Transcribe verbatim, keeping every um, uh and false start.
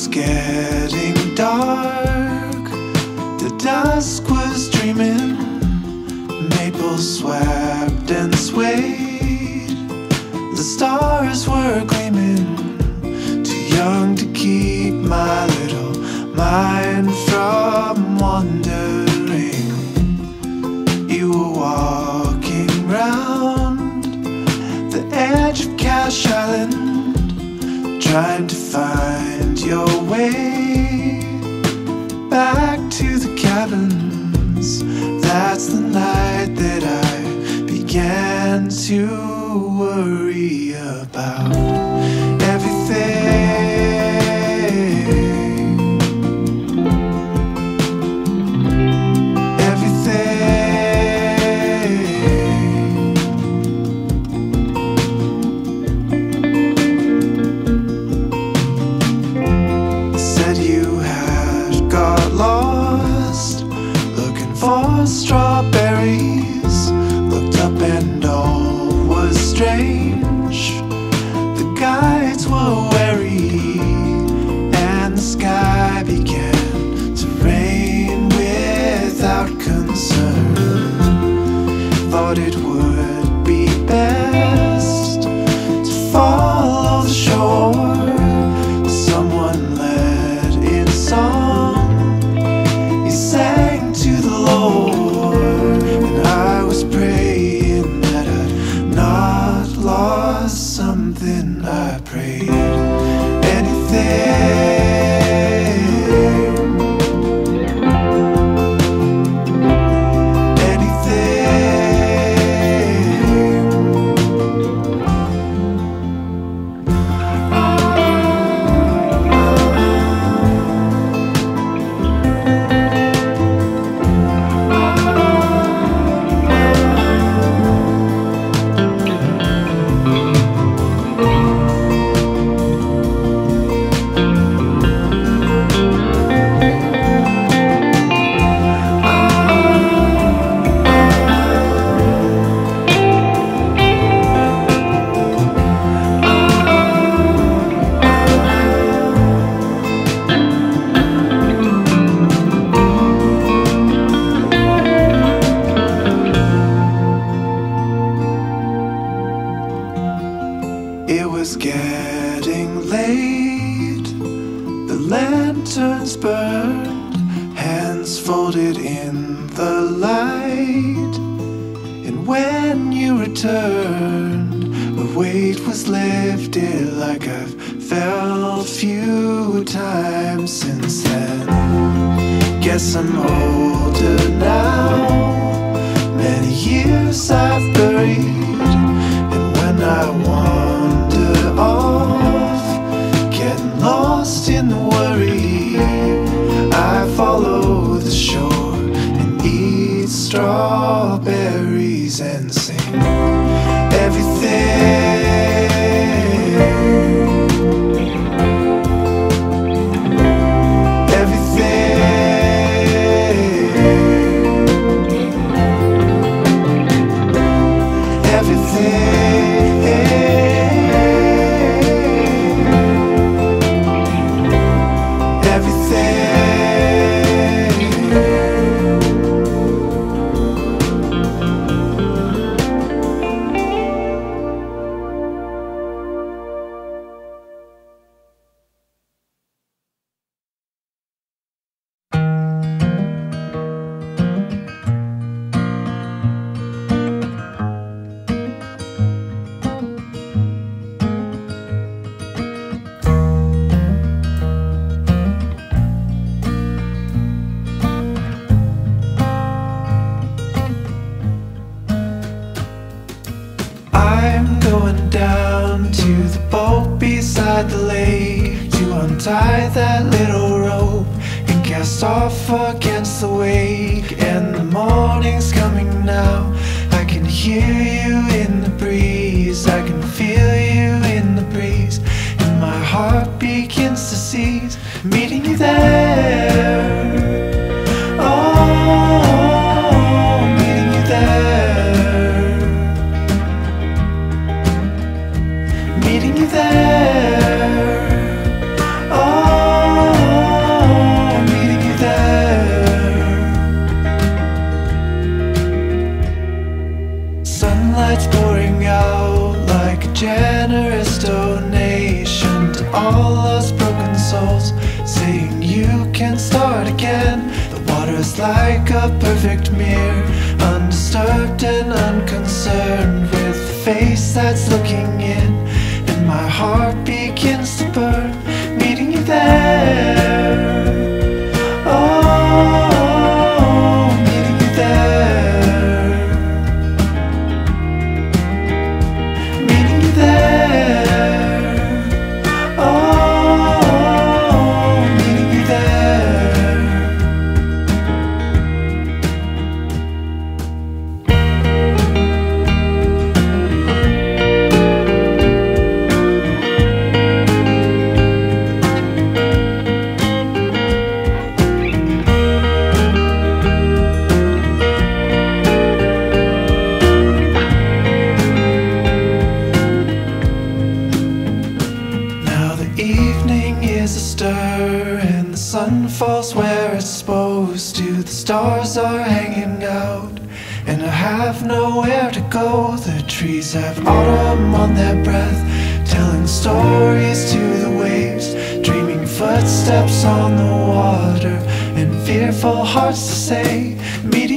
was getting dark, the dusk was dreaming, maples swept and swayed, the stars were gleaming, too young to keep my little mind from wandering. You were walking round the edge of Cash Island, trying to find your way back to the cabins. That's the night that I began to worry about everything. Strawberries, looked up and all was strange. The guides were wary and the sky began to rain without concern. Thought it would be best to follow the shore. Someone led in song, he sang to the Lord. Something I prayed, anything, getting late, the lanterns burned, hands folded in the light. And when you returned, a weight was lifted like I've felt few times since then. Guess I'm older now, many years I've buried, and when I wander off, getting lost in the worry, I follow the shore and eat strawberries and sing everything. I'm going down to the boat beside the lake to untie that little rope and cast off against the wake. And the morning's coming now, I can hear you in the breeze, I can feel you in the breeze, and my heart begins to seize, meeting you there. Oh, meeting you there, meeting you there. Oh, just like a perfect mirror, undisturbed and unconcerned, with a face that's looking in, and my heart begins to burn, meeting you there. Oh, meeting you there, meeting you there. Oh, meeting you there. Evening is astir, and the sun falls where it's supposed to. The stars are hanging out, and I have nowhere to go. The trees have autumn on their breath, telling stories to the waves, dreaming footsteps on the water, and fearful hearts to say, meeting